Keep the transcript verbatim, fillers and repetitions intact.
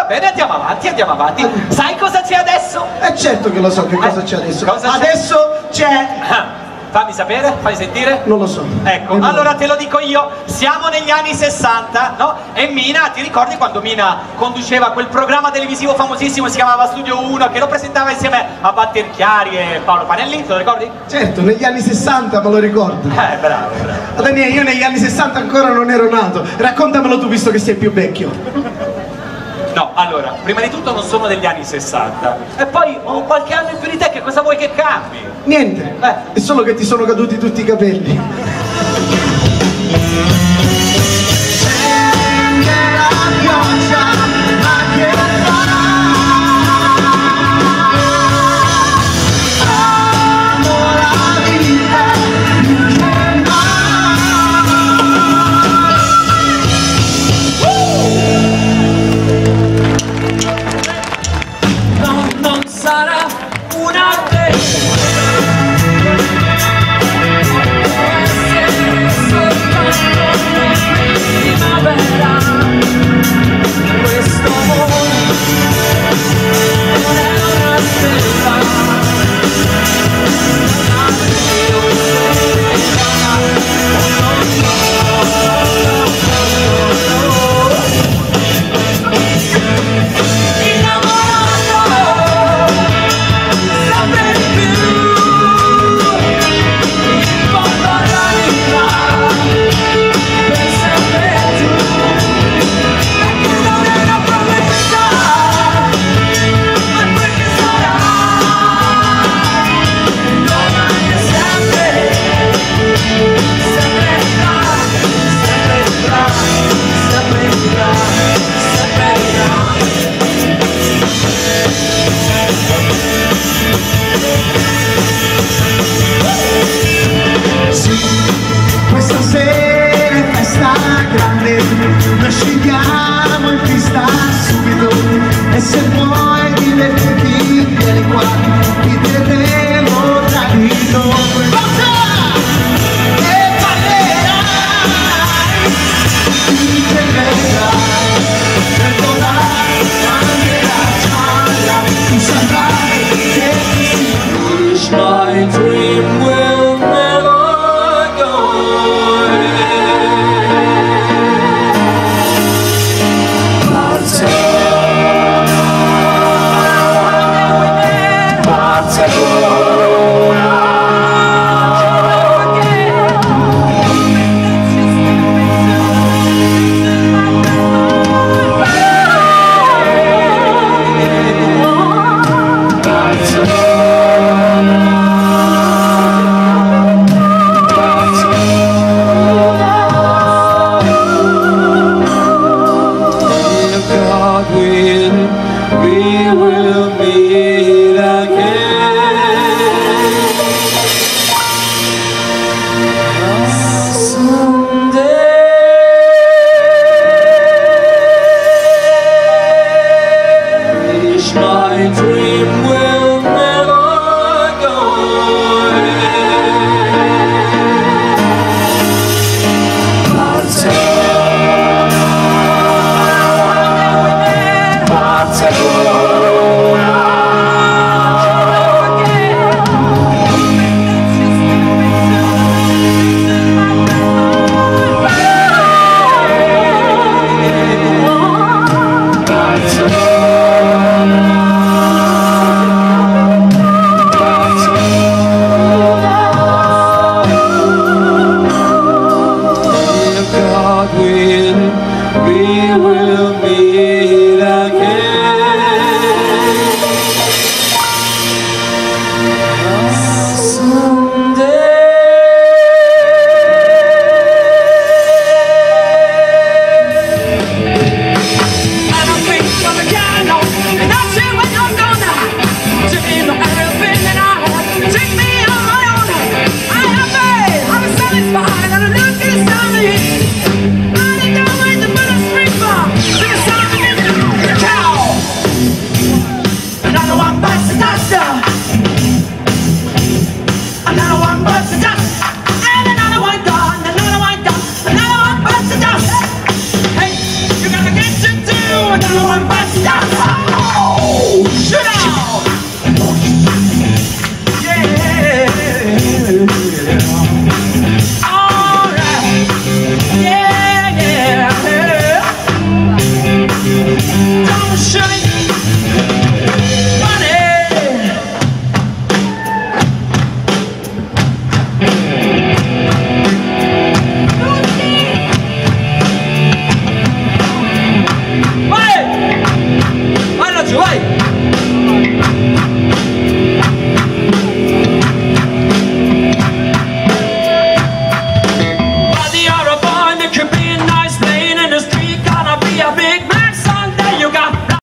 bene, andiamo avanti, andiamo avanti. Sai cosa c'è adesso? Eh certo che lo so che cosa c'è adesso. Cosa c'è? Adesso c'è... Ah, fammi sapere, fammi sentire. Non lo so. Ecco, Eh, no. allora te lo dico io. Siamo negli anni sessanta, no? E Mina, ti ricordi quando Mina conduceva quel programma televisivo famosissimo, si chiamava Studio uno, che lo presentava insieme a Walter Chiari e Paolo Panelli, te lo ricordi? Certo, negli anni sessanta me lo ricordo. Eh, bravo, bravo. Daniele, io negli anni sessanta ancora non ero nato. Raccontamelo tu, visto che sei più vecchio. No, allora, prima di tutto non sono degli anni sessanta. E poi ho qualche anno in più di te, che cosa vuoi che cambi? Niente, Eh. è solo che ti sono caduti tutti i capelli. Fine, and I look at somebody.